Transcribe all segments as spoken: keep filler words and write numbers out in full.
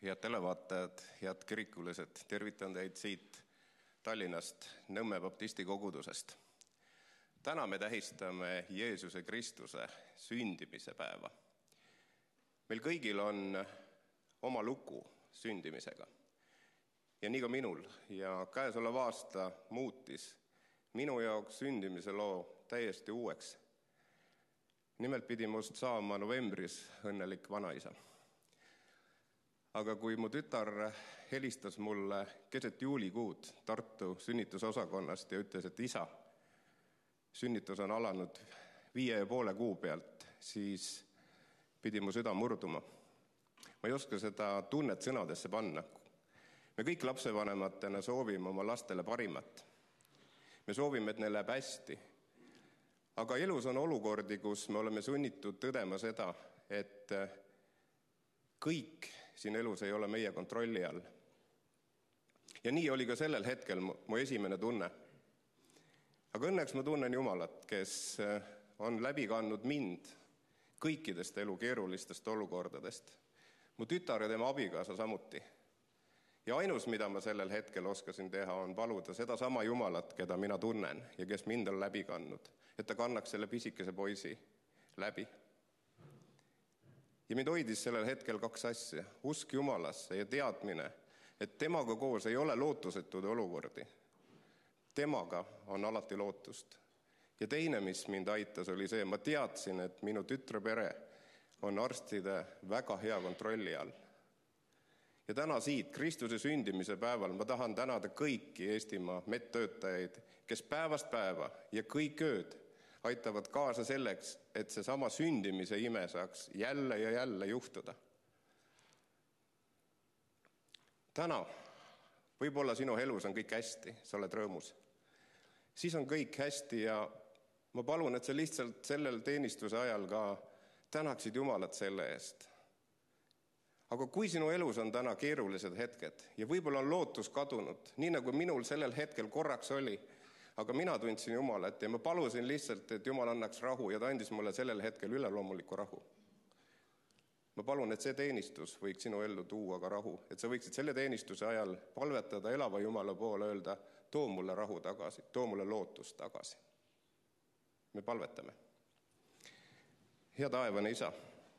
Head televaatajad, head kirikulised, tervitan teid siit Tallinnast Nõmme baptisti kogudusest. Täna me tähistame Jeesuse Kristuse sündimise päeva. Meil kõigil on oma lugu sündimisega. Ja nii ka minul. Ja käesolev aasta muutis minu jaoks sündimise loo täiesti uueks. Nimelt pidi must saama novembris õnnelik vanaisa. Aga kui mu tütar helistas mulle keset juulikuud Tartu sünnitusosakonnast ja ütles, et isa, sünnitus on alanud viie ja poole kuu pealt, siis pidi mu süda murduma. Ma ei oska seda tunnet sõnadesse panna. Me kõik lapsevanematena soovime oma lastele parimat. Me soovime, et neil läheb hästi. Aga elus on olukordi, kus me oleme sunnitud tõdema seda, et kõik siin elus ei ole meie kontrolli all. Ja nii oli ka sellel hetkel mu esimene tunne. Aga õnneks ma tunnen Jumalat, kes on läbi kandnud mind kõikidest elu keerulistest olukordadest. Mu tütar ja tema abikaasa samuti. Ja ainus, mida ma sellel hetkel oskasin teha, on paluda seda sama Jumalat, keda mina tunnen ja kes mind on läbi kandnud, et ta kannaks selle pisikese poisi läbi. Ja mind hoidis sellel hetkel kaks asja, usk Jumalasse ja teadmine, et temaga koos ei ole lootusetud olukordi. Temaga on alati lootust. Ja teine, mis mind aitas, oli see, ma teadsin, et minu tütre pere on arstide väga hea kontrolli all. Ja täna siit, Kristuse sündimise päeval, ma tahan tänada kõiki Eestimaa medtöötajaid, kes päevast päeva ja kõik ööd aitavad kaasa selleks, et see sama sündimise ime saaks jälle ja jälle juhtuda. Täna, võib-olla sinu elus on kõik hästi, sa oled rõõmus. Siis on kõik hästi ja ma palun, et sa lihtsalt sellel teenistuse ajal ka tänaksid Jumalat selle eest. Aga kui sinu elus on täna keerulised hetked ja võib-olla on lootus kadunud, nii nagu minul sellel hetkel korraks oli, aga mina tundsin Jumalat ja ma palusin lihtsalt, et Jumal annaks rahu ja ta andis mulle sellel hetkel üleloomuliku rahu. Ma palun, et see teenistus võiks sinu ellu tuua ka rahu, et sa võiksid selle teenistuse ajal palvetada elava Jumala poole, öelda, too mulle rahu tagasi, too mulle lootust tagasi. Me palvetame. Hea taevane isa,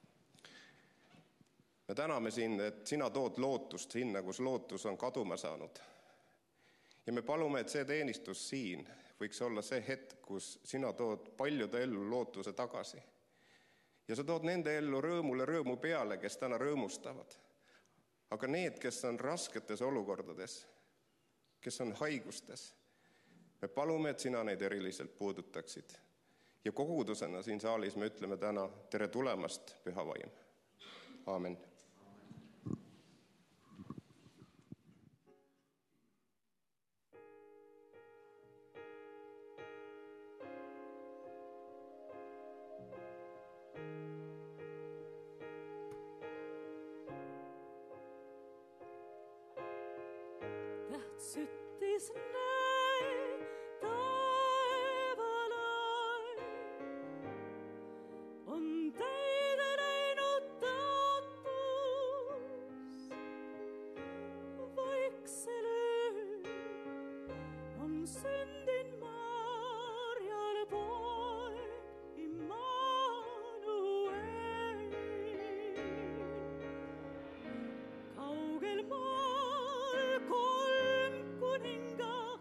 me täname sind, et sina tood lootust sinna, kus lootus on kaduma saanud. Ja me palume, et see teenistus siin võiks olla see hetk, kus sina tood paljude ellu lootuse tagasi. Ja sa tood nende ellu rõõmule rõõmu peale, kes täna rõõmustavad. Aga need, kes on rasketes olukordades, kes on haigustes, me palume, et sina neid eriliselt puudutaksid. Ja kogudusena siin saalis me ütleme täna tere tulemast, Püha Vaim. Aamen. Syttis näin taivalai, on teide läinud tõotus. Vaiksel ööl on sündin Marjal poeg Immanuel. Kaugel maal kolm kuningat,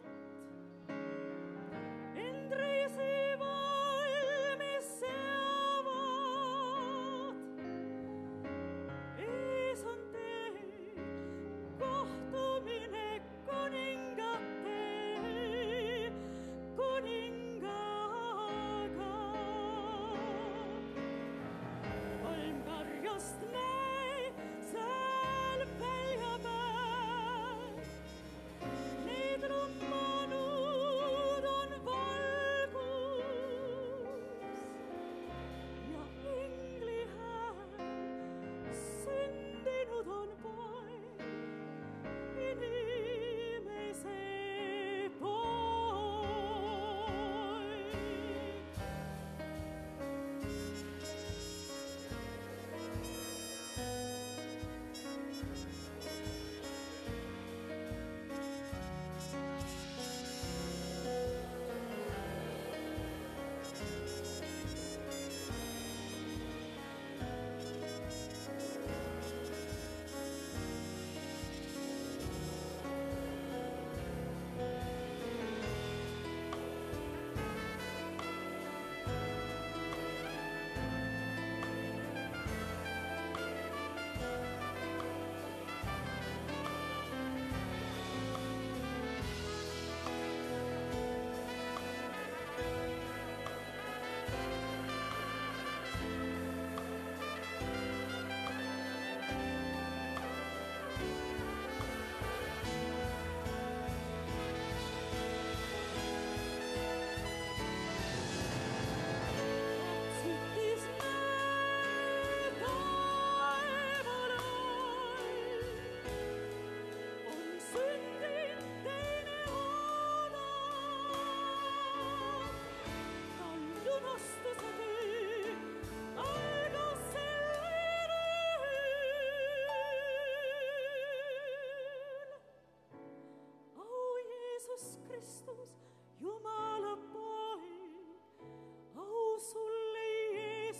end reisi valmis seavad. Ees on tee kohtumine kuningatel.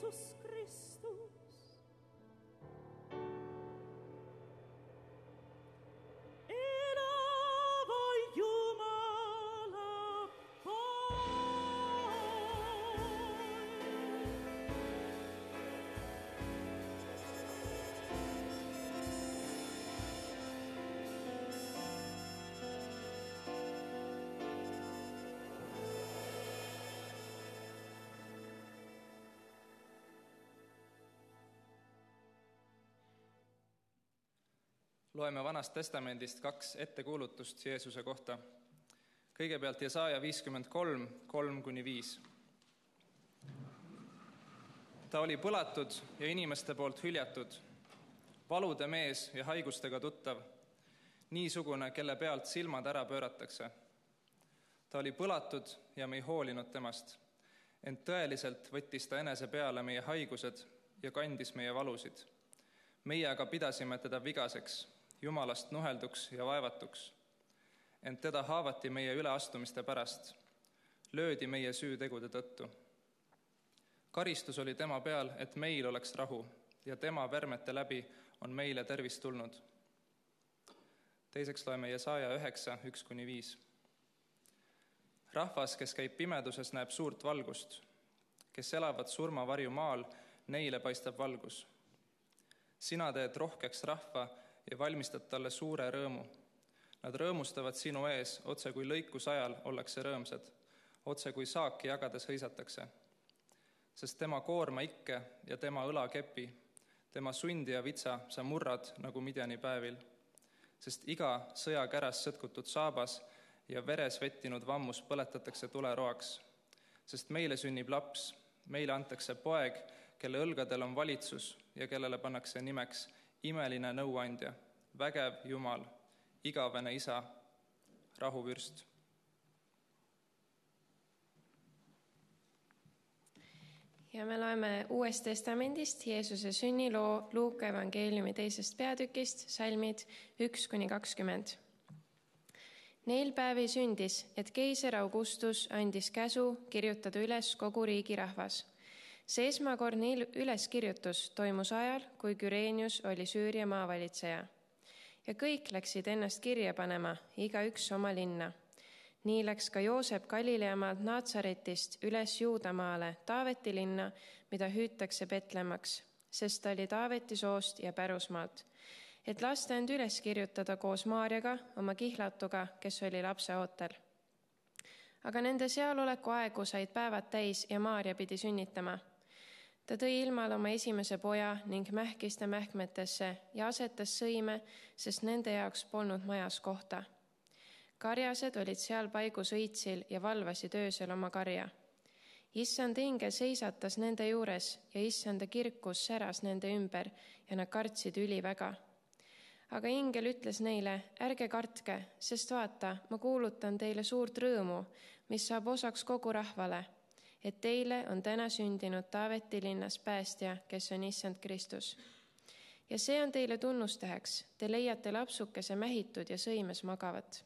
Jeesus Kristus. Elava Jumala poeg. Loeme Vanast Testamendist kaks ettekuulutust Jeesuse kohta. Kõigepealt Jesaja viiskümmend kolm, kolm kuni viis. Ta oli põlatud ja inimeste poolt hüljatud, valude mees ja haigustega tuttav, niisugune, kelle pealt silmad ära pööratakse. Ta oli põlatud ja me ei hoolinud temast, ent tõeliselt võttis ta enese peale meie haigused ja kandis meie valusid. Meie aga pidasime teda vigaseks, Jumalast nuhelduks ja vaevatuks. Ent teda haavati meie üleastumiste pärast, löödi meie süütegude tõttu. Karistus oli tema peal, et meil oleks rahu, ja tema värmete läbi on meile tervist tulnud. Teiseks loeme Jesaja üheksa, üks kuni viis. Rahvas, kes käib pimeduses, näeb suurt valgust. Kes elavad surmavarju maal, neile paistab valgus. Sina teed rohkeks rahva ja valmistad talle suure rõõmu. Nad rõõmustavad sinu ees, otse kui lõikus ajal ollakse rõõmsad, otse kui saaki jagades hõisatakse. Sest tema koorma ikke ja tema õla kepi, tema sundi ja vitsa sa murrad nagu Midjani päevil. Sest iga sõja käras sõtkutud saabas ja veres vettinud vammus põletatakse tuleroaks. Sest meile sünnib laps, meile antakse poeg, kelle õlgadel on valitsus ja kellele pannakse nimeks imeline nõuandja, vägev Jumal, igavene isa, rahuvürst. Ja me loeme Uuest Testamendist Jeesuse sünniloo Luuka evangeeliumi teisest peatükist, salmid üks kuni kakskümmend. Neil päevi sündis, et keiser Augustus andis käsu kirjutada üles kogu riigi rahvas. See esmakordne üleskirjutus toimus ajal, kui Küreenius oli Süüria maavalitseja. Ja kõik läksid ennast kirja panema, iga üks oma linna. Nii läks ka Joosep Galileamaalt Naatsaretist üles Juudamaale, Taaveti linna, mida hüütakse Betlemmaks, sest ta oli Taaveti soost ja pärusmaalt, et lasta end üles kirjutada koos Maarjaga, oma kihlatuga, kes oli lapse ootel. Aga nende sealoleku aegu said päevad täis ja Maarja pidi sünnitama. Ta tõi ilmale oma esimese poja ning mähkis ta mähkmetesse ja asetas sõime, sest nende jaoks polnud majas kohta. Karjased olid seal paigus õitsil ja valvasid öösel oma karja. Issand ingel seisatas nende juures ja issanda kirkus säras nende ümber ja nad kartsid üliväga. Aga ingel ütles neile, ärge kartke, sest vaata, ma kuulutan teile suurt rõõmu, mis saab osaks kogu rahvale, et teile on täna sündinud Taaveti linnas päästja, kes on issand Kristus. Ja see on teile tunnusteheks, te leiate lapsukese mähitud ja sõimes magavat.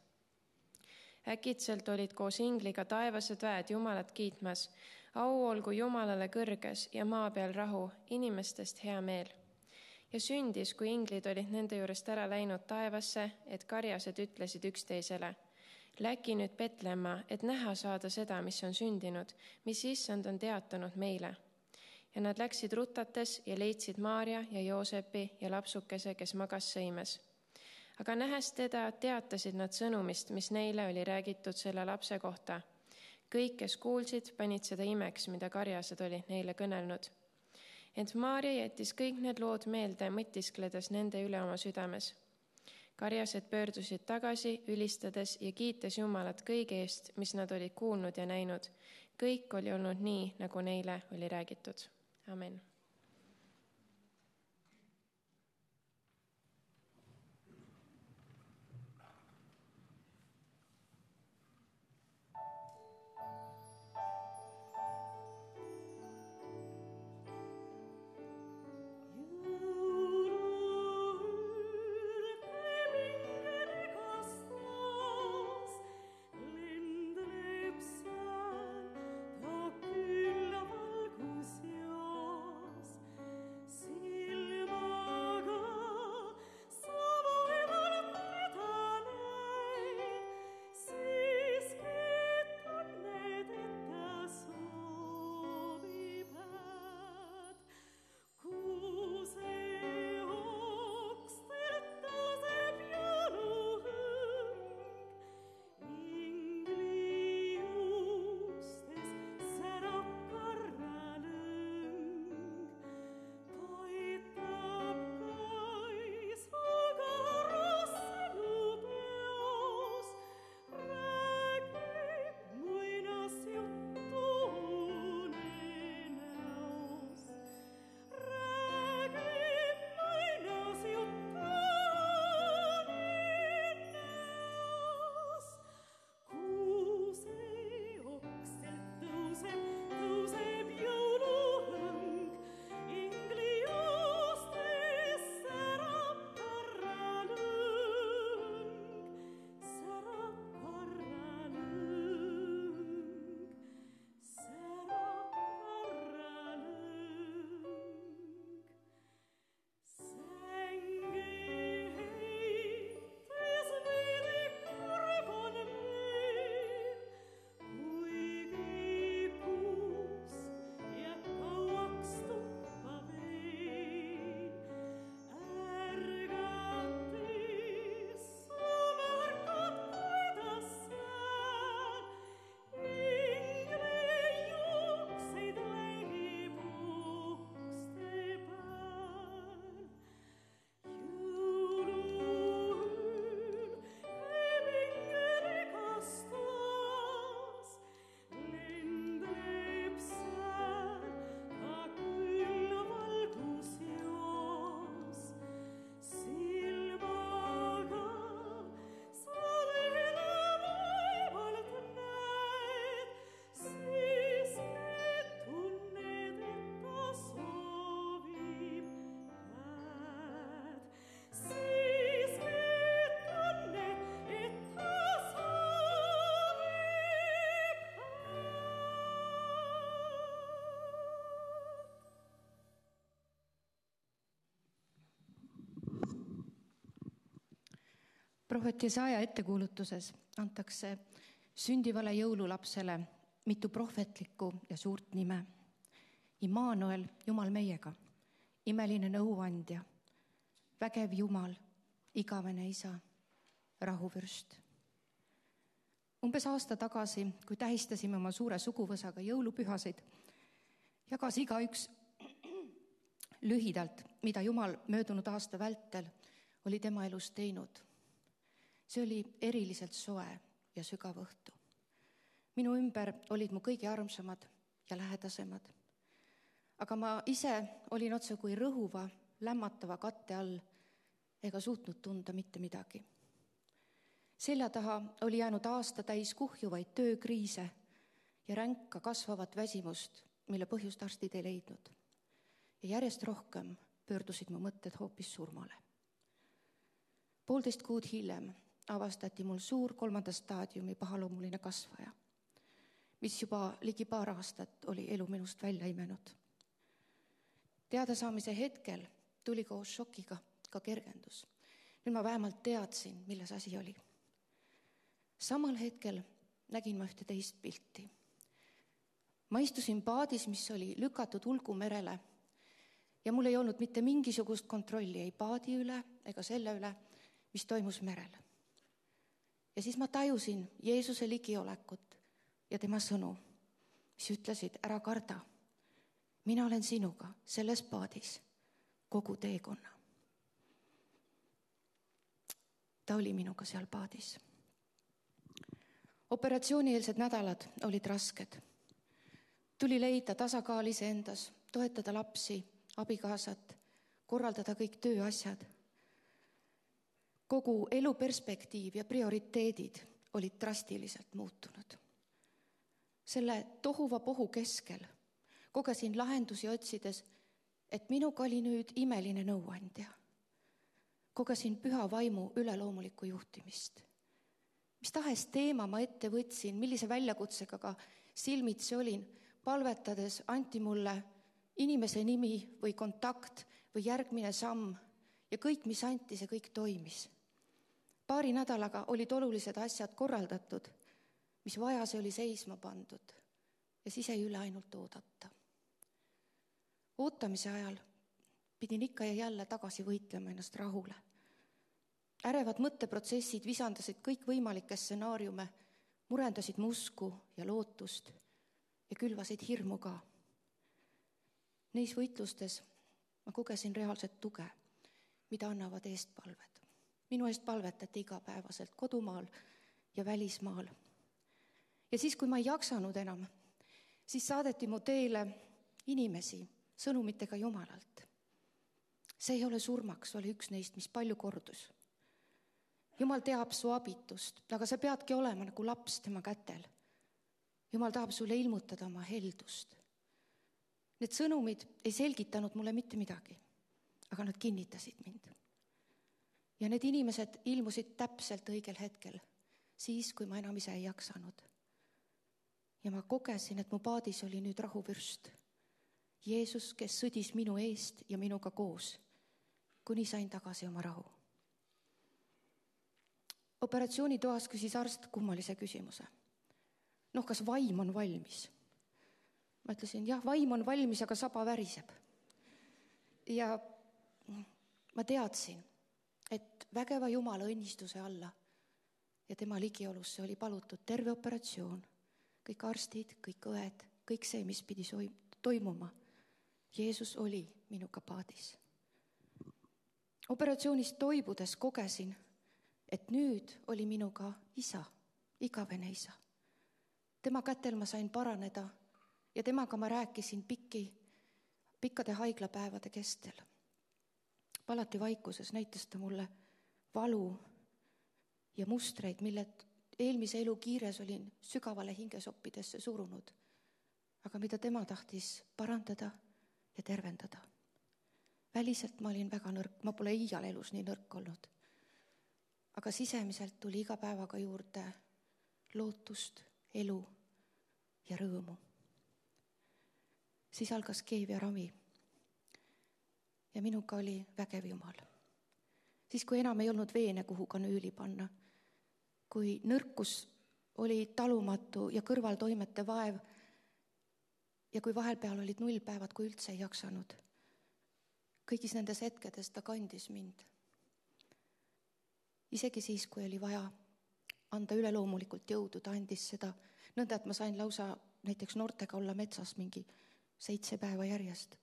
Äkitselt olid koos ingliga taevased väed Jumalat kiitmas, au olgu Jumalale kõrges ja maa peal rahu, inimestest hea meel. Ja sündis, kui inglid olid nende juurest ära läinud taevasse, et karjased ütlesid üksteisele, läki nüüd Betlemma, et näha saada seda, mis on sündinud, mis issand on teatanud meile. Ja nad läksid rutates ja leidsid Maarja ja Joosepi ja lapsukese, kes magas sõimes. Aga nähes teda, teatasid nad sõnumist, mis neile oli räägitud selle lapse kohta. Kõik, kes kuulsid, panid seda imeks, mida karjased olid neile kõnelnud. Ent Maarja jättis kõik need lood meelde, mõtiskledes nende üle oma südames. Karjased pöördusid tagasi, ülistades ja kiites Jumalat kõige eest, mis nad olid kuulnud ja näinud. Kõik oli olnud nii, nagu neile oli räägitud. Amen. Lendleb seal, ta külla valgus ja prohvet Jesaja ettekuulutuses antakse sündivale jõululapsele mitu prohvetlikku ja suurt nime. Immanuel, Jumal meiega, imeline nõuandja, vägev Jumal, igavene isa, rahuvürst. Umbes aasta tagasi, kui tähistasime oma suure suguvõsaga jõulupühasid, jagas igaüks lühidalt, mida Jumal möödunud aasta vältel oli tema elus teinud. See oli eriliselt soe ja sügav õhtu. Minu ümber olid mu kõige armsamad ja lähedasemad. Aga ma ise olin otse kui rõhuva, lämmatava katte all ega suutnud tunda mitte midagi. Selja taha oli jäänud aasta täis kuhjuvaid töökriise ja ränka kasvavat väsimust, mille põhjust arstid ei leidnud. Ja järjest rohkem pöördusid mu mõtted hoopis surmale. Poolteist kuud hiljem avastati mul suur kolmanda staadiumi pahaloomuline kasvaja, mis juba ligi paar aastat oli elu minust välja imenud. Teadasaamise hetkel tuli koos šokiga ka kergendus. Nüüd ma vähemalt teadsin, milles asi oli. Samal hetkel nägin ma ühte teist pilti. Ma istusin paadis, mis oli lükatud Ulgu merele ja mul ei olnud mitte mingisugust kontrolli ei paadi üle ega selle üle, mis toimus merel. Ja siis ma tajusin Jeesuse ligiolekut ja tema sõnu, mis ütlesid, ära karda, mina olen sinuga selles paadis kogu teekonna. Ta oli minuga seal paadis. Operatsioonieelsed nädalad olid rasked. Tuli leida tasakaal iseendas, toetada lapsi, abikaasat, korraldada kõik tööasjad. Kogu elu perspektiiv ja prioriteedid olid drastiliselt muutunud. Selle tohuva pohu keskel kogesin lahendusi otsides, et minuga oli nüüd imeline nõuandja. Kogesin püha vaimu üleloomulikku juhtimist. Mis tahes teema ma ette võtsin, millise väljakutsega ka silmitsi olin, palvetades anti mulle inimese nimi või kontakt või järgmine samm ja kõik, mis anti, see kõik toimis. Paari nädalaga olid olulised asjad korraldatud, mis vajas oli seisma pandud ja siis ei üle ainult oodata. Ootamise ajal pidin ikka ja jälle tagasi võitlema ennast rahule. Ärevad mõtteprotsessid visandasid kõik võimalikke stsenaariume, murendasid mu usku ja lootust ja külvasid hirmu ka. Neis võitlustes ma kogesin reaalset tuge, mida annavad eestpalved. Minu eest palvetati igapäevaselt kodumaal ja välismaal. Ja siis, kui ma ei jaksanud enam, siis saadeti mu teele inimesi sõnumitega Jumalalt. See ei ole surmaks, oli üks neist, mis palju kordus. Jumal teab su abitust, aga sa peadki olema nagu laps tema kätel. Jumal tahab sulle ilmutada oma heldust. Need sõnumid ei selgitanud mulle mitte midagi, aga nad kinnitasid mind. Ja need inimesed ilmusid täpselt õigel hetkel, siis, kui ma enam ise ei jaksanud. Ja ma kogesin, et mu paadis oli nüüd rahuvürst. Jeesus, kes sõdis minu eest ja minuga koos, kuni sain tagasi oma rahu. Operatsioonitoas küsis arst kummalise küsimuse. Noh, kas vaim on valmis? Ma ütlesin, jah, vaim on valmis, aga saba väriseb. Ja ma teadsin, et vägeva Jumala õnnistuse alla ja tema ligiolusse oli palutud terve operatsioon, kõik arstid, kõik õed, kõik see, mis pidi toimuma. Jeesus oli minuga paadis. Operatsioonist toibudes kogesin, et nüüd oli minuga isa, igavene isa. Tema kätel ma sain paraneda ja temaga ma rääkisin pikki, pikkade haiglapäevade kestel. Palati vaikuses näitas ta mulle valu ja mustreid, mille eelmise elu kiires olin sügavale hingesoppidesse surunud, aga mida tema tahtis parandada ja tervendada. Väliselt ma olin väga nõrk, ma pole iial elus nii nõrk olnud. Aga sisemiselt tuli iga päevaga juurde lootust, elu ja rõõmu. Siis algas keev ja rami ja minuga oli vägev Jumal. siis kui enam ei olnud veene, kuhu kanüüli panna, kui nõrkus oli talumatu ja kõrvaltoimete vaev ja kui vahelpeal olid nullpäevad, kui üldse ei jaksanud. Kõigis nendes hetkedes ta kandis mind. Isegi siis, kui oli vaja anda üleloomulikult jõudu, ta andis seda nõnda, et ma sain lausa näiteks noortega olla metsas mingi seitse päeva järjest.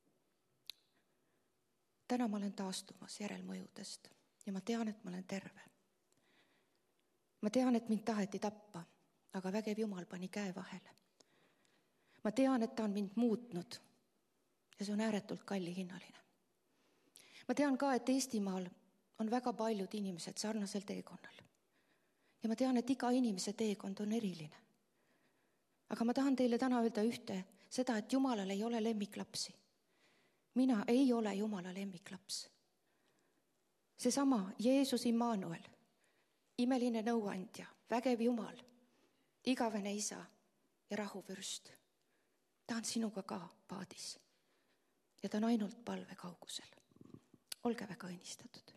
Täna ma olen taastumas järelmõjudest ja ma tean, et ma olen terve. Ma tean, et mind taheti tappa, aga vägev Jumal pani käe vahele. Ma tean, et ta on mind muutnud ja see on ääretult kallihinnaline. Ma tean ka, et Eestimaal on väga paljud inimesed sarnasel teekonnal. Ja ma tean, et iga inimese teekond on eriline. Aga ma tahan teile täna öelda ühte, seda, et Jumalal ei ole lemmiklapsi. Mina ei ole Jumala lemmiklaps. Seesama Jeesus Immanuel, imeline nõuandja, vägev Jumal, igavene isa ja rahuvürst. Ta on sinuga ka paadis ja ta on ainult palve kaugusel. Olge väga õnnistatud.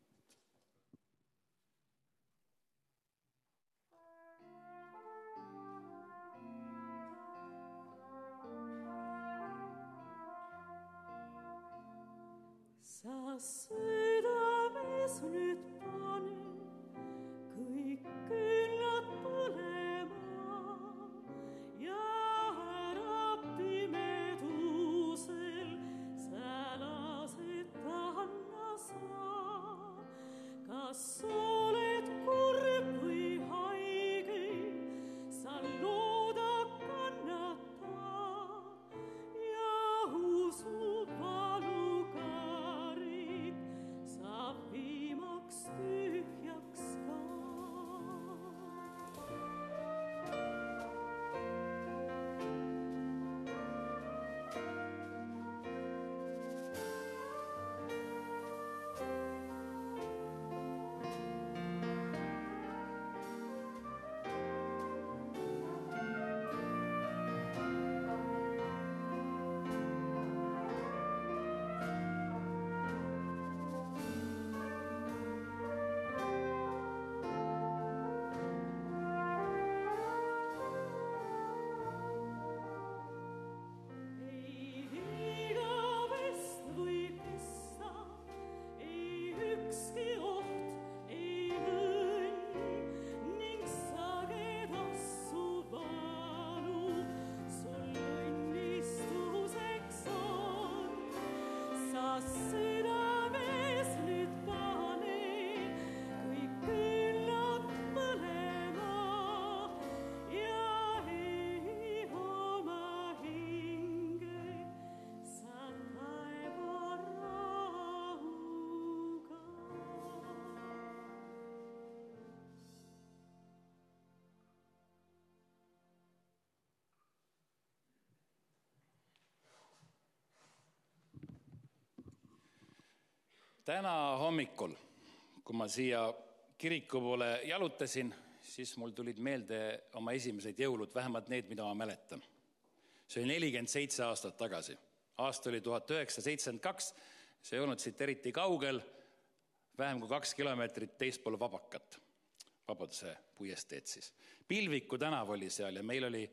Sa südames nüüd pane kõik küllad põlema ja ära pimedusel sälased panna saa. Kas oled kurb või haige, sa looda kannata ja usu paluga viimaks tühjaks ka. Täna hommikul, kui ma siia kiriku poole jalutasin, siis mul tulid meelde oma esimesed jõulud, vähemalt need, mida ma mäletan. See oli nelikümmend seitse aastat tagasi. Aasta oli tuhat üheksasada seitsekümmend kaks, see ei olnud siit eriti kaugel, vähem kui kaks kilomeetrit teispool Vabakat, Vabaduse puiesteed siis. Pilviku tänav oli seal ja meil oli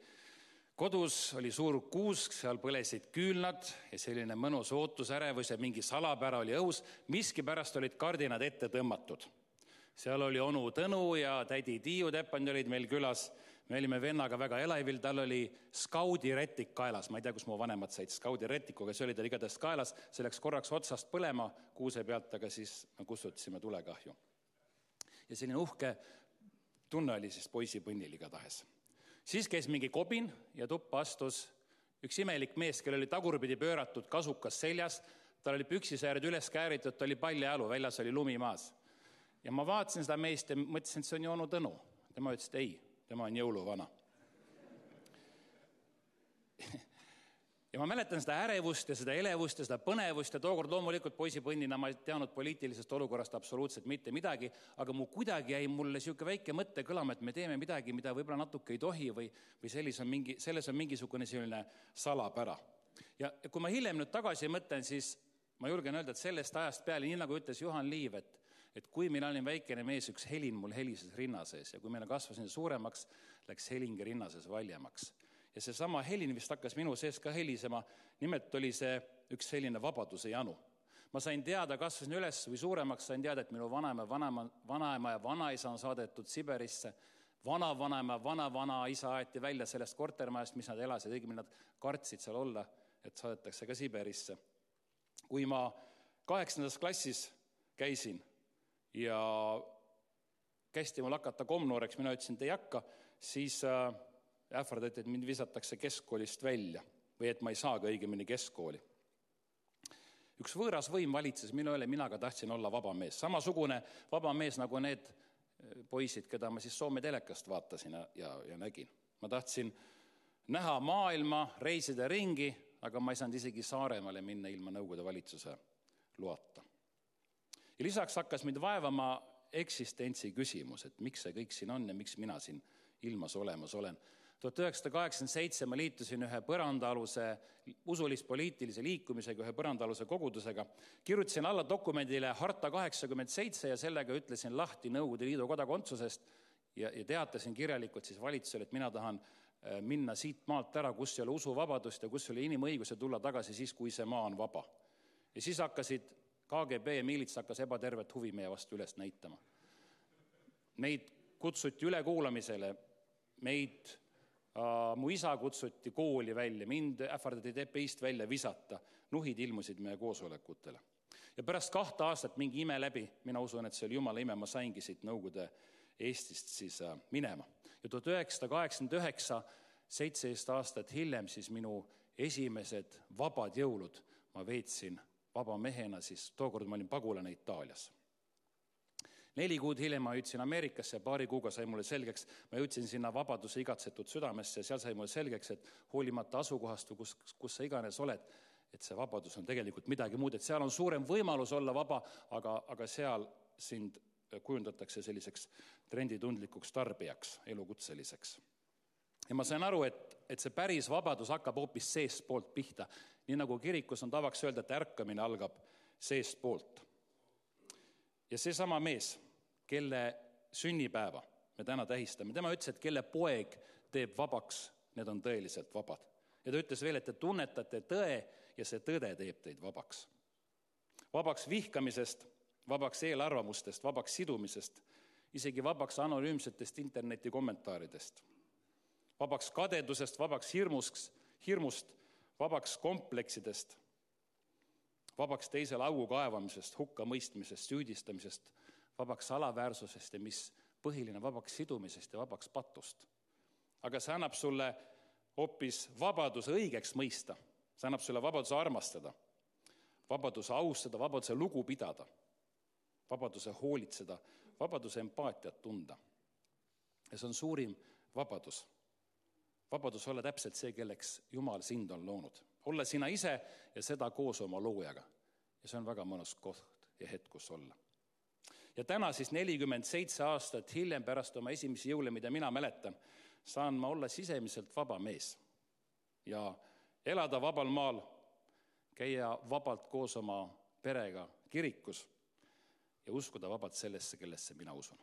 kodus oli suur kuusk, seal põlesid küülnad ja selline mõnus ootusärevus ja mingi salapära oli õhus. Miski pärast olid kardinad ette tõmmatud. Seal oli onu Tõnu ja tädi Tiiu Teppand olid meil külas. Me olime vennaga väga elaivil, tal oli skaudiretik kaelas. Ma ei tea, kus mu vanemad said skaudiretikuga, see oli tal igatahes kaelas. See läks korraks otsast põlema kuuse pealt, aga siis me kustutasime tulekahju. Ja selline uhke tunne oli siis poisi põnnil igatahes. Siis käis mingi kobin ja tuppa astus üks imelik mees, kellel oli tagurpidi pööratud kasukas seljas. Tal oli püksisääred üles kääritud, ta oli paljajalu, väljas oli lumi maas. Ja ma vaatasin seda meest ja mõtlesin, et see on ju onu Tõnu. Tema ütles, et ei, tema on jõuluvana. Ja ma mäletan seda ärevust ja seda elevust ja seda põnevust ja tookord loomulikult poisipõnnina ma ei teadnud poliitilisest olukorrast absoluutselt mitte midagi, aga mu kuidagi jäi mulle siuke väike mõtte kõlama, et me teeme midagi, mida võib-olla natuke ei tohi või, või selles, on mingi, selles on mingisugune selline salapära. Ja kui ma hiljem nüüd tagasi mõtlen, siis ma julgen öelda, et sellest ajast peale, nii nagu ütles Juhan Liiv, et, et kui meil olin väikene mees, üks helin mul helises rinna sees ja kui meil kasvasin suuremaks, läks helingi rinna sees valjemaks. Ja see sama helin vist hakkas minu sees ka helisema, nimelt oli see üks selline vabaduse janu. Ma sain teada, kasvasin üles või suuremaks, sain teada, et minu vanaema, vanaema, vanaema ja vanaisa on saadetud Siberisse, vana-vanaema, vana-vanaisa aeti välja sellest kortermajast, mis nad elasid, õigemini nad kartsid seal olla, et saadetakse ka Siberisse. Kui ma kaheksandas klassis käisin ja kästi mul hakata komnooreks, mina ütlesin, et ei hakka, siis ähvardati, et mind visatakse keskkoolist välja või et ma ei saagi õigemini keskkooli. Üks võõras võim valitses minu üle, mina ka tahtsin olla vaba mees. Samasugune vaba mees nagu need poisid, keda ma siis Soome telekast vaatasin ja, ja nägin. Ma tahtsin näha maailma, reisida ringi, aga ma ei saanud isegi Saaremaale minna ilma Nõukogude valitsuse loata. Ja lisaks hakkas mind vaevama eksistentsi küsimus, et miks see kõik siin on ja miks mina siin ilmas olemas olen. tuhat üheksasada kaheksakümmend seitse ma liitusin ühe põrandaaluse usulist-poliitilise liikumisega, ühe põrandaaluse kogudusega. Kirjutasin alla dokumendile Harta kaheksakümmend seitse ja sellega ütlesin lahti Nõukogude Liidu kodakondsusest ja, ja teatasin kirjalikult siis valitsusele, et mina tahan minna siit maalt ära, kus ei ole usuvabadust ja kus ei ole inimõigus ja tulla tagasi siis, kui see maa on vaba. Ja siis hakkasid K G B ja miilits hakkas ebatervet huvi meie vastu üles näitama. Meid kutsuti üle kuulamisele, meid mu isa kutsuti kooli välja, mind ähvardati T P I-st välja visata, nuhid ilmusid meie koosolekutele. Ja pärast kahta aastat mingi ime läbi, mina usun, et see oli jumala ime, ma saingi siit Nõukogude Eestist siis minema. Ja tuhat üheksasada kaheksakümmend üheksa, seitseteist aastat hiljem, siis minu esimesed vabad jõulud ma veetsin vaba mehena, siis tookord ma olin pagulane Itaalias. Neli kuud hiljem ma jõudsin Ameerikasse ja paari kuuga sai mulle selgeks, ma jõudsin sinna vabaduse igatsetud südamesse ja seal sai mulle selgeks, et hoolimata asukohast või kus, kus sa iganes oled, et see vabadus on tegelikult midagi muud, et seal on suurem võimalus olla vaba, aga, aga seal sind kujundatakse selliseks trenditundlikuks tarbijaks, elukutseliseks. Ja ma sain aru, et, et see päris vabadus hakkab hoopis seest poolt pihta. Nii nagu kirikus on tavaks öelda, et ärkamine algab seest poolt. Ja see sama mees, kelle sünnipäeva me täna tähistame, tema ütles, et kelle poeg teeb vabaks, need on tõeliselt vabad. Ja ta ütles veel, et te tunnetate tõe ja see tõde teeb teid vabaks. Vabaks vihkamisest, vabaks eelarvamustest, vabaks sidumisest, isegi vabaks anonüümsetest interneti kommentaaridest, vabaks kadedusest, vabaks hirmust, hirmust, vabaks kompleksidest, vabaks teisele augu kaevamisest, hukka mõistmisest, süüdistamisest, vabaks alaväärsusest ja mis põhiline, vabaks sidumisest ja vabaks patust. Aga see annab sulle hoopis vabaduse õigeks mõista, see annab sulle vabaduse armastada, vabaduse austada, vabaduse lugu pidada, vabaduse hoolitseda, vabaduse empaatiat tunda. Ja see on suurim vabadus. Vabadus olla täpselt see, kelleks Jumal sind on loonud. Olla sina ise ja seda koos oma loojaga. Ja see on väga mõnus koht ja hetk, kus olla. Ja täna siis nelikümmend seitse aastat hiljem pärast oma esimesi jõule, mida mina mäletan, saan ma olla sisemiselt vaba mees ja elada vabal maal, käia vabalt koos oma perega kirikus ja uskuda vabalt sellesse, kellesse mina usun.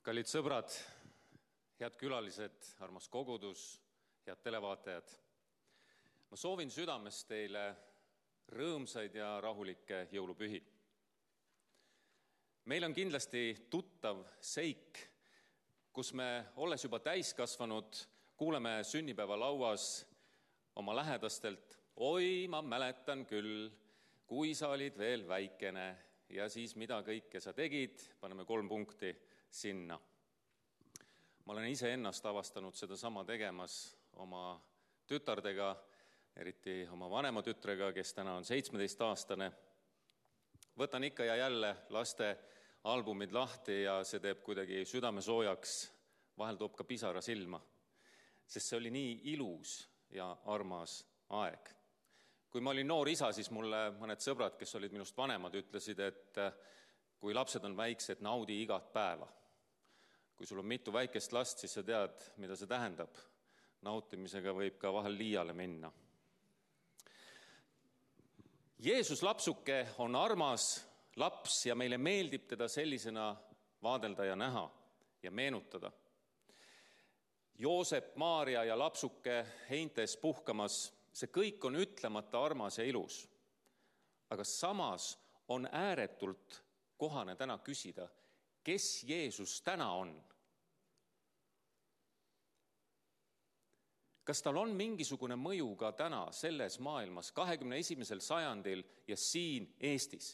Kallid sõbrad, head külalised, armas kogudus, head televaatajad. Ma soovin südamest teile rõõmsaid ja rahulikke jõulupühi. Meil on kindlasti tuttav seik, kus me, olles juba täiskasvanud, kuuleme sünnipäevalauas oma lähedastelt: oi, ma mäletan küll, kui sa olid veel väikene ja siis mida kõike sa tegid, paneme kolm punkti sinna. Ma olen ise ennast avastanud seda sama tegemas oma tütardega, eriti oma vanema tütrega, kes täna on seitsmeteistaastane. Võtan ikka ja jälle laste albumid lahti ja see teeb kuidagi südame soojaks, vahel toob ka pisara silma, sest see oli nii ilus ja armas aeg. Kui ma olin noor isa, siis mulle mõned sõbrad, kes olid minust vanemad, ütlesid, et kui lapsed on väiksed, naudi igat päeva. Kui sul on mitu väikest last, siis sa tead, mida see tähendab. Nautimisega võib ka vahel liiale minna. Jeesus lapsuke on armas laps ja meile meeldib teda sellisena vaadelda ja näha ja meenutada. Joosep, Maaria ja lapsuke heintes puhkamas, see kõik on ütlemata armas ja ilus. Aga samas on ääretult kohane täna küsida, kes Jeesus täna on? Kas tal on mingisugune mõju ka täna selles maailmas, kahekümne esimesel sajandil ja siin Eestis?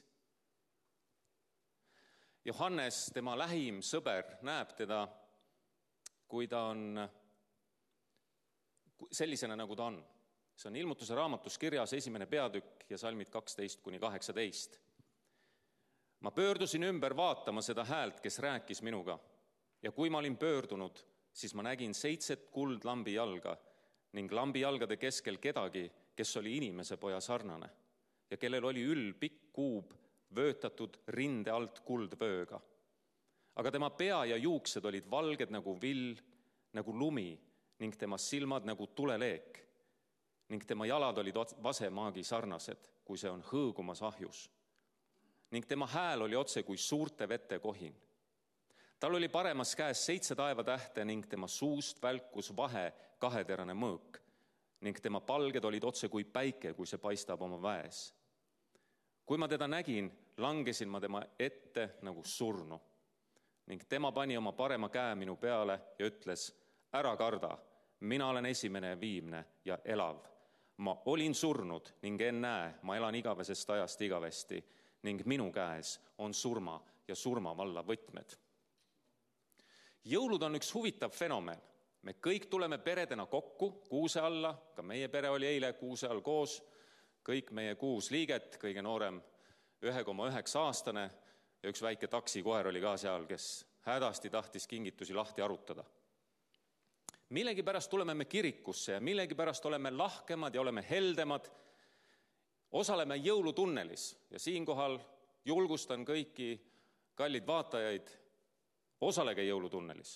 Johannes, tema lähim sõber, näeb teda, kui ta on sellisena, nagu ta on. See on Ilmutuse raamatus kirjas esimene peatükk ja salmid kaksteist kuni kaheksateist. Ma pöördusin ümber vaatama seda häält, kes rääkis minuga. Ja kui ma olin pöördunud, siis ma nägin seitset kuldlambi jalga ning lambi jalgade keskel kedagi, kes oli inimese poja sarnane ja kellel oli üll pikk kuub vöötatud rinde alt kuldvööga. Aga tema pea ja juuksed olid valged nagu vill, nagu lumi ning tema silmad nagu tuleleek ning tema jalad olid vasemaagi sarnased, kui see on hõõgumas ahjus. Ning tema hääl oli otse kui suurte vete kohin. Tal oli paremas käes seitse taevatähte ning tema suust välkus vahe kaheterane mõõk ning tema palged olid otse kui päike, kui see paistab oma väes. Kui ma teda nägin, langesin ma tema ette nagu surnu ning tema pani oma parema käe minu peale ja ütles: ära karda, mina olen esimene ja viimne ja elav. Ma olin surnud ning en näe, ma elan igavesest ajast igavesti ning minu käes on surma ja surmavalla võtmed. Jõulud on üks huvitav fenomen. Me kõik tuleme peredena kokku kuuse alla, ka meie pere oli eile kuuse all koos, kõik meie kuus liiget, kõige noorem üks koma üheksa aastane ja üks väike taksikoer oli ka seal, kes hädasti tahtis kingitusi lahti arutada. Millegi pärast tuleme me kirikusse ja millegi pärast oleme lahkemad ja oleme heldemad, osaleme jõulutunnelis ja siinkohal julgustan kõiki kallid vaatajaid, osalege jõulutunnelis.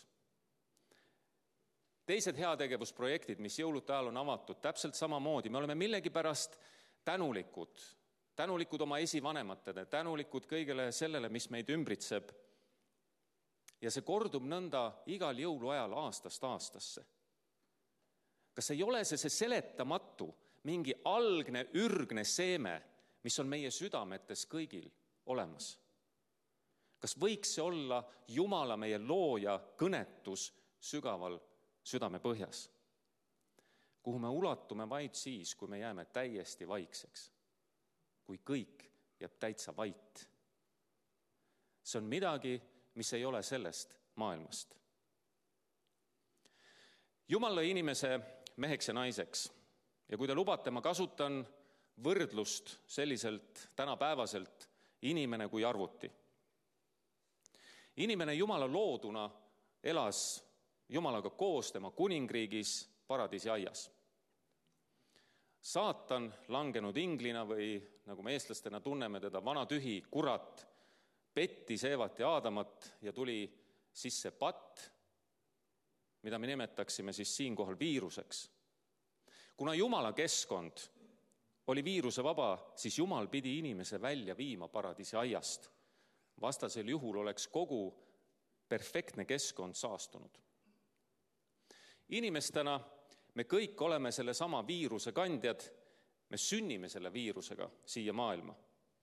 Teised heategevusprojektid, mis jõulude ajal on avatud, täpselt samamoodi, me oleme millegi pärast tänulikud, tänulikud oma esivanematele, tänulikud kõigele sellele, mis meid ümbritseb. Ja see kordub nõnda igal jõuluajal aastast aastasse. Kas ei ole see see seletamatu, mingi algne, ürgne seeme, mis on meie südametes kõigil olemas? Kas võiks see olla Jumala meie looja kõnetus sügaval südame põhjas, kuhu me ulatume vaid siis, kui me jääme täiesti vaikseks, kui kõik jääb täitsa vait? See on midagi, mis ei ole sellest maailmast. Jumal lõi inimese meheks ja naiseks ja kui te lubate, ma kasutan võrdlust selliselt tänapäevaselt inimene kui arvuti. Inimene Jumala looduna elas Jumalaga koos tema kuningriigis paradiisi aias. Saatan langenud inglina või nagu me eestlastena tunneme teda, vana tühi kurat, pettis Eevat ja Aadamat ja tuli sisse patt, mida me nimetaksime siis siinkohal viiruseks. Kuna Jumala keskkond oli viiruse vaba, siis Jumal pidi inimese välja viima paradiisi aiast. Vastasel juhul oleks kogu perfektne keskkond saastunud. Inimestena me kõik oleme selle sama viiruse kandjad, me sünnime selle viirusega siia maailma.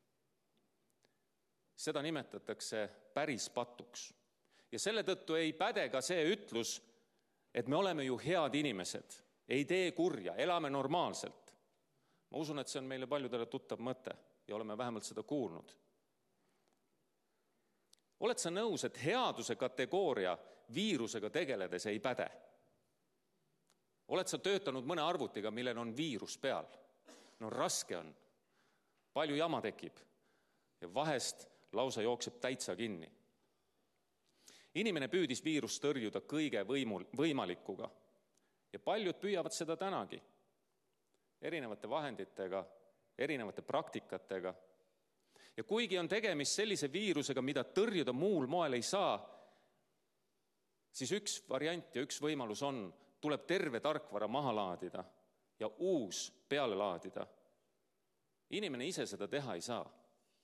Seda nimetatakse päris patuks. Ja selle tõttu ei päde ka see ütlus, et me oleme ju head inimesed, ei tee kurja, elame normaalselt. Ma usun, et see on meile paljudele tuttav mõte ja oleme vähemalt seda kuulnud. Oled sa nõus, et headuse kategooria viirusega tegeledes ei päde? Oled sa töötanud mõne arvutiga, millel on viirus peal? No raske on, palju jama tekib ja vahest lausa jookseb täitsa kinni. Inimene püüdis viirust tõrjuda kõige võimul, võimalikuga ja paljud püüavad seda tänagi erinevate vahenditega, erinevate praktikatega. Ja kuigi on tegemist sellise viirusega, mida tõrjuda muul moel ei saa, siis üks variant ja üks võimalus on, tuleb terve tarkvara maha laadida ja uus peale laadida. Inimene ise seda teha ei saa.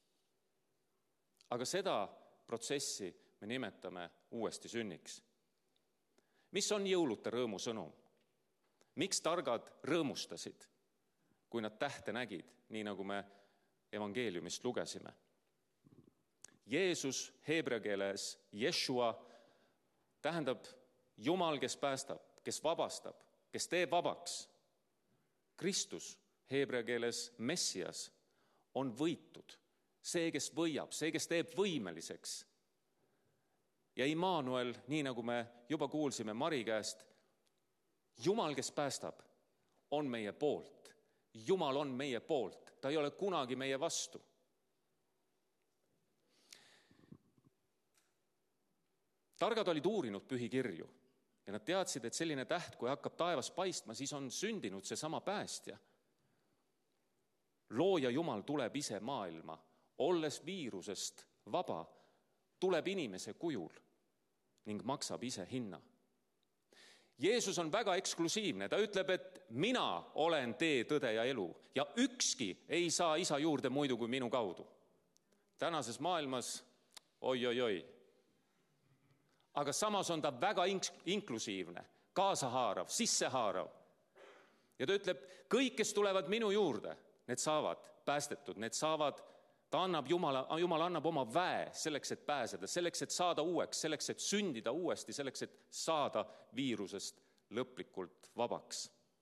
Aga seda protsessi me nimetame uuesti sünniks. Mis on jõuluta rõõmu sõnum? Miks targad rõõmustasid, kui nad tähte nägid, nii nagu me evangeeliumist lugesime? Jeesus heebrea keeles, Jeshua, tähendab Jumal, kes päästab, kes vabastab, kes teeb vabaks. Kristus, heebrea keeles Messias, on võitud, see, kes võiab, see, kes teeb võimeliseks. Ja Immanuel, nii nagu me juba kuulsime Mari käest, Jumal, kes päästab, on meie poolt. Jumal on meie poolt, ta ei ole kunagi meie vastu. Targad olid uurinud pühikirju ja nad teadsid, et selline täht, kui hakkab taevas paistma, siis on sündinud see sama päästja. Looja Jumal tuleb ise maailma, olles viirusest vaba, tuleb inimese kujul ning maksab ise hinna. Jeesus on väga eksklusiivne, ta ütleb, et mina olen tee, tõde ja elu ja ükski ei saa isa juurde muidu kui minu kaudu. Tänases maailmas, oi, oi, oi. Aga samas on ta väga inklusiivne, kaasahaarav, sissehaarav. Ja ta ütleb, kõik, kes tulevad minu juurde, need saavad päästetud, need saavad, ta annab Jumala, Jumal annab oma väe selleks, et pääseda, selleks, et saada uueks, selleks, et sündida uuesti, selleks, et saada viirusest lõplikult vabaks.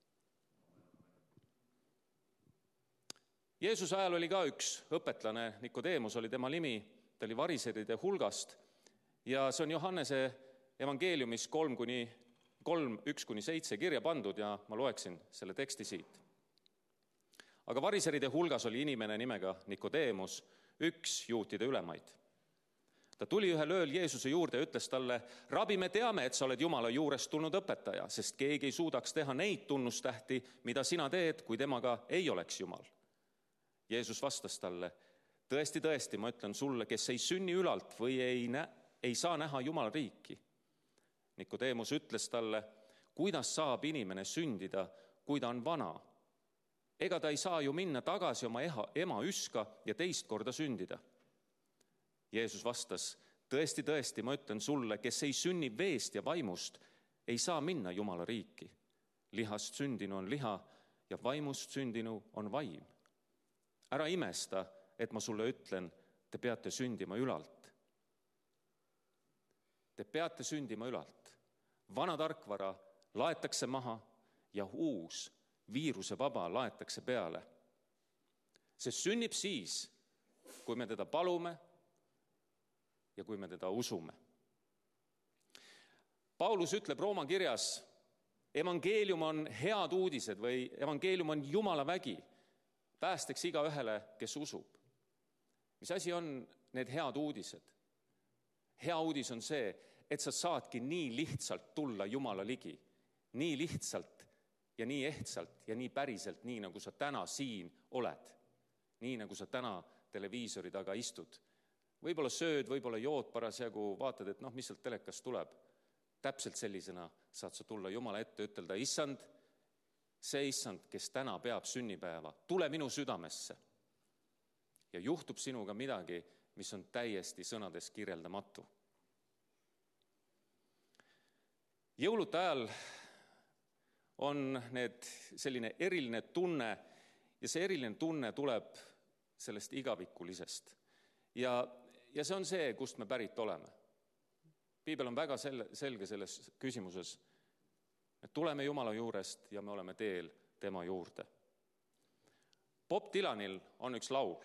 Jeesuse ajal oli ka üks õpetlane, Nikodemus oli tema nimi, ta oli variseride hulgast ja see on Johannese evangeeliumis kolm kuni kolm, üks kuni seitse kirja pandud ja ma loeksin selle teksti siit. Aga variseride hulgas oli inimene nimega Nikodemus, üks juutide ülemaid. Ta tuli ühel ööl Jeesuse juurde ja ütles talle, rabi, me teame, et sa oled Jumala juurest tulnud õpetaja, sest keegi ei suudaks teha neid tunnustähti, mida sina teed, kui temaga ei oleks Jumal. Jeesus vastas talle, tõesti, tõesti, ma ütlen sulle, kes ei sünni ülalt või ei, nä- ei saa näha Jumala riiki. Nikodemus ütles talle, kuidas saab inimene sündida, kui ta on vana? Ega ta ei saa ju minna tagasi oma eha, ema üska ja teist korda sündida. Jeesus vastas, tõesti, tõesti, ma ütlen sulle, kes ei sünni veest ja vaimust, ei saa minna Jumala riiki. Lihast sündinu on liha ja vaimust sündinu on vaim. Ära imesta, et ma sulle ütlen, te peate sündima ülalt. Te peate sündima ülalt. Vana tarkvara laetakse maha ja uus viiruse vaba laetakse peale. See sünnib siis, kui me teda palume ja kui me teda usume. Paulus ütleb Rooma kirjas, evangeelium on head uudised või evangeelium on Jumala vägi, päästeks iga ühele, kes usub. Mis asi on need head uudised? Hea uudis on see, et sa saadki nii lihtsalt tulla Jumala ligi, nii lihtsalt ja nii ehtsalt ja nii päriselt, nii nagu sa täna siin oled, nii nagu sa täna televiisori taga istud. Võib-olla sööd, võib-olla jood parasjagu, vaatad, et noh, mis sealt telekast tuleb. Täpselt sellisena saad sa tulla Jumala ette, ütelda, issand, see issand, kes täna peab sünnipäeva, tule minu südamesse. Ja juhtub sinuga midagi, mis on täiesti sõnades kirjeldamatu. jõulude ajal on need selline eriline tunne ja see eriline tunne tuleb sellest igavikulisest. Ja, ja see on see, kust me pärit oleme. Piibel on väga sel- selge selles küsimuses. Me tuleme Jumala juurest ja me oleme teel tema juurde. Bob Dylanil on üks laul.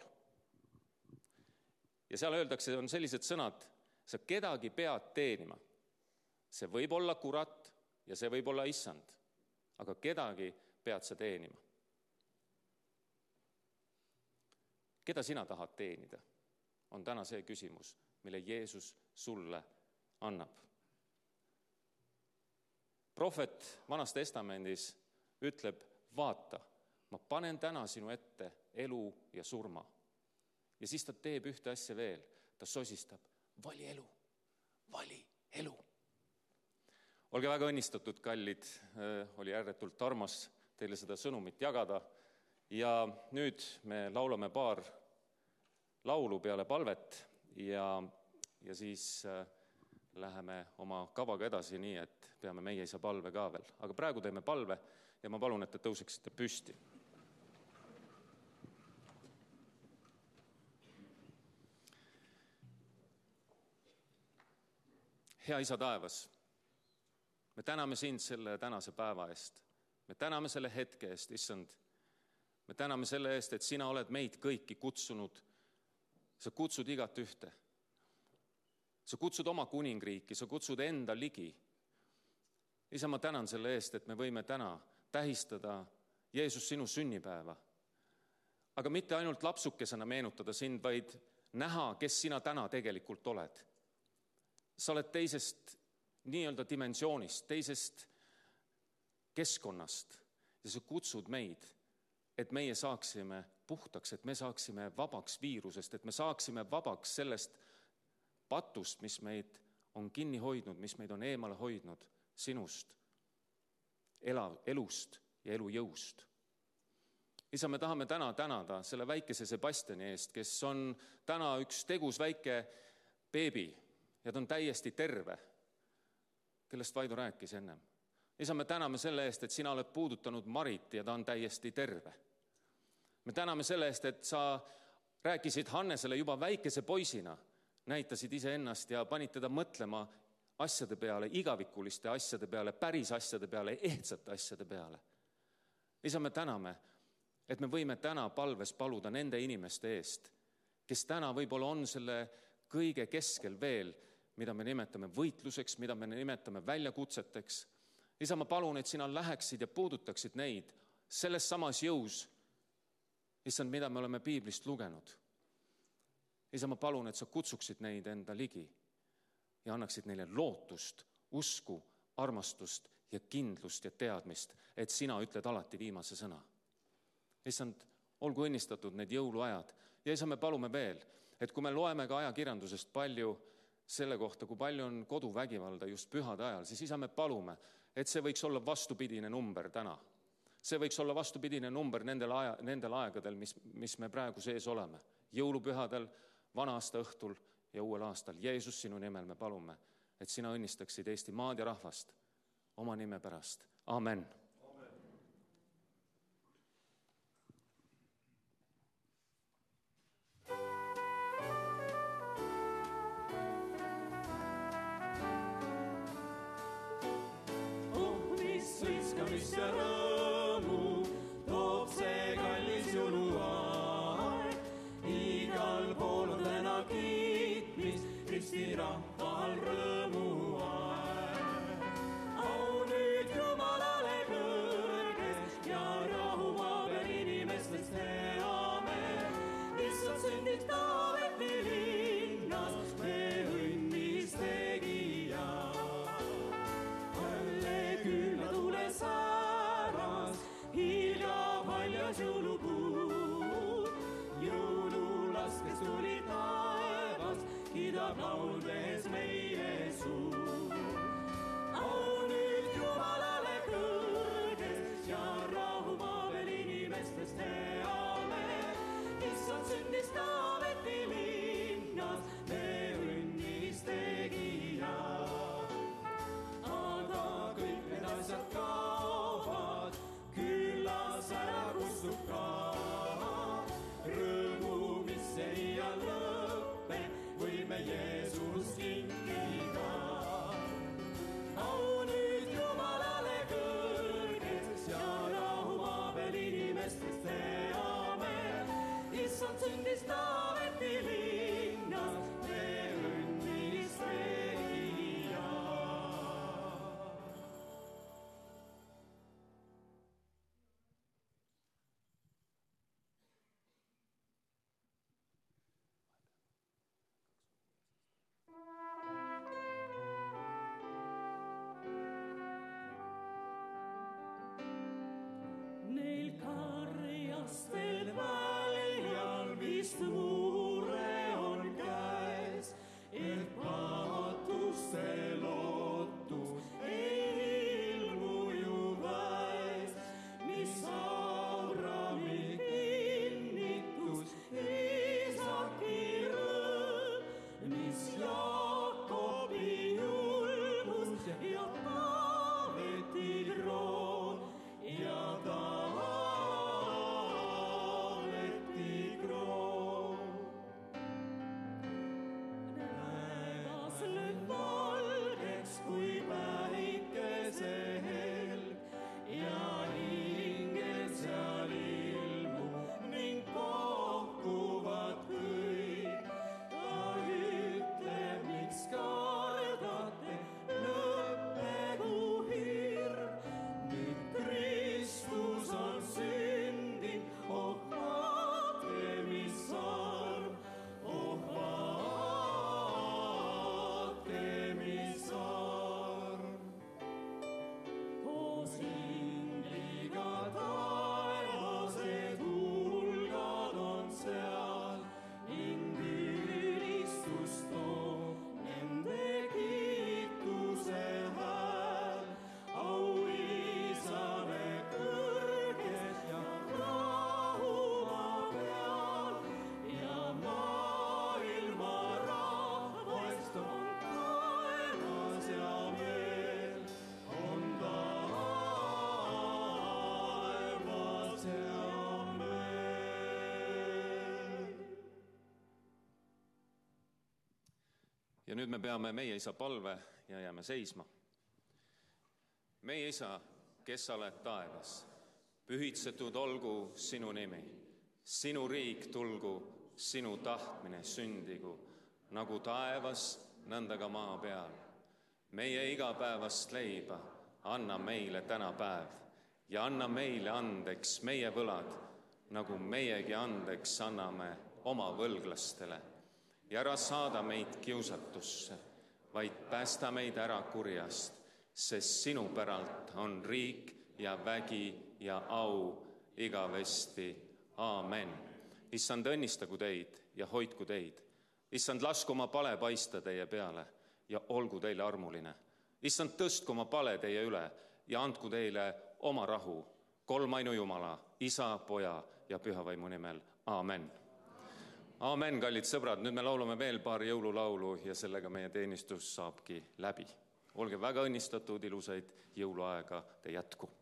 Ja seal öeldakse, on sellised sõnad, sa kedagi pead teenima. See võib olla kurat ja see võib olla issand, aga kedagi pead sa teenima. Keda sina tahad teenida, on täna see küsimus, mille Jeesus sulle annab. Prohvet Vanas Testamendis ütleb, vaata, ma panen täna sinu ette elu ja surma. Ja siis ta teeb ühte asja veel, ta sosistab, vali elu, vali elu. Olge väga õnnistatud, kallid, oli ääretult armas teile seda sõnumit jagada. Ja nüüd me laulame paar laulu peale palvet ja, ja siis läheme oma kavaga edasi nii, et peame meie isa palve ka veel. Aga praegu teeme palve ja ma palun, et te tõuseksite püsti. Hea isa taevas, me täname sind selle tänase päeva eest. Me täname selle hetke eest, issand. Me täname selle eest, et sina oled meid kõiki kutsunud. Sa kutsud igat ühte. Sa kutsud oma kuningriiki, sa kutsud enda ligi. Isa, ma tänan selle eest, et me võime täna tähistada Jeesus sinu sünnipäeva. Aga mitte ainult lapsukesena meenutada sind, vaid näha, kes sina täna tegelikult oled. Sa oled teisest nii-öelda dimensioonist, teisest keskkonnast ja sa kutsud meid, et meie saaksime puhtaks, et me saaksime vabaks viirusest, et me saaksime vabaks sellest patust, mis meid on kinni hoidnud, mis meid on eemale hoidnud sinust, elav, elust ja elu jõust. Isa, me tahame täna tänada selle väikese Sebastiani eest, kes on täna üks tegus väike beebi ja ta on täiesti terve, kellest Vaido rääkis ennem. Isa, me täname selle eest, et sina oled puudutanud Marit ja ta on täiesti terve. Me täname selle eest, et sa rääkisid Hannesele juba väikese poisina, näitasid ise ennast ja panid teda mõtlema asjade peale, igavikuliste asjade peale, päris asjade peale, ehtsate asjade peale. Isa, me täname, et me võime täna palves paluda nende inimeste eest, kes täna võib-olla on selle kõige keskel veel, mida me nimetame võitluseks, mida me nimetame väljakutseteks. Isa, ma palun, et sina läheksid ja puudutaksid neid selles samas jõus, issand, mida me oleme piiblist lugenud. Isa, ma palun, et sa kutsuksid neid enda ligi ja annaksid neile lootust, usku, armastust ja kindlust ja teadmist, et sina ütled alati viimase sõna. Issand, olgu õnnistatud need jõuluajad. Ja isa, me palume veel, et kui me loeme ka ajakirjandusest palju selle kohta, kui palju on koduvägivalda just pühade ajal, siis isa, me palume, et see võiks olla vastupidine number täna. See võiks olla vastupidine number nendel, aja, nendel aegadel, mis, mis me praegu sees oleme. Jõulupühadel, vana aasta õhtul ja uuel aastal. Jeesus, sinu nimel me palume, et sina õnnistaksid Eesti maad ja rahvast oma nime pärast. Amen. Mis ja rõõmu toob see kallis jõuluaeg. Igal pool on täna kiitmis, Kristi rahval rõõmuaeg. Au nüüd Jumalale kõrges ja rahu maa peal inimestest hea meel. Issand sündis Taaveti linnas, me õnnis tegija. Jälle külla tule sääras, hilja paljas jõulukuu. Jõululas, kes tuli taevas, kiidab lauldes meie suu. Au nüüd Jumalale kõrges ja rahu maa peal inimestest hea meel. Issand sündis Taaveti linnas, me õnnis tegija. Aga tasub ka. Rõõmu, mis ei iial lõppe, võime Jeesus kinkida. Au nüüd Jumalale kõrges ja rahu maa peal inimestest teame. Issand sündis Taaveti linnas, me õnnis tegija. Neil karjastel väljal vist mure on käes, et paatuste lootus ei ilmu ju väes. Mis Abrami kinnitus, Iisaki rõõm, mis Jaakobi julgus ja Taaveti kroon ja Taaveti kroon. Nädas lööb valgeks kui päikese helg ja inged seal ilmu ning kohkuvad kõik. Ta ütleb, miks kardate, lõppegu hirm. Nüüd Kristus on sündinud, oh vaadake, mis arm, oh vaadake, mis arm. Koos ingliga taevased hulgad on seal, ning ülistust toob nende kiituse hääl. Au Isale kõrges ja rahu maa peal ja maailma rahvast on taevas ja meel, on taevas ja meel. ja nüüd me peame Meie Isa palve ja jääme seisma. Meie Isa, kes sa oled taevas, pühitsetud olgu sinu nimi. Sinu riik tulgu, sinu tahtmine sündigu, nagu taevas, nõnda ka maa peal. Meie igapäevast leiba anna meile täna päev ja anna meile andeks meie võlad, nagu meiegi andeks anname oma võlglastele. Ja ära saada meid kiusatusse, vaid päästa meid ära kurjast, sest sinu päralt on riik ja vägi ja au igavesti. Aamen. Issand, õnnistagu teid ja hoidku teid. Issand, lasku oma pale paista teie peale ja olgu teile armuline. Issand, tõstku oma pale teie üle ja andku teile oma rahu. Kolmainu Jumala, Isa, Poja ja Pühavaimu nimel. Aamen. Aamen, kallid sõbrad, nüüd me laulame veel paar jõululaulu ja sellega meie teenistus saabki läbi. Olge väga õnnistatud, ilusaid jõuluaega te jätku.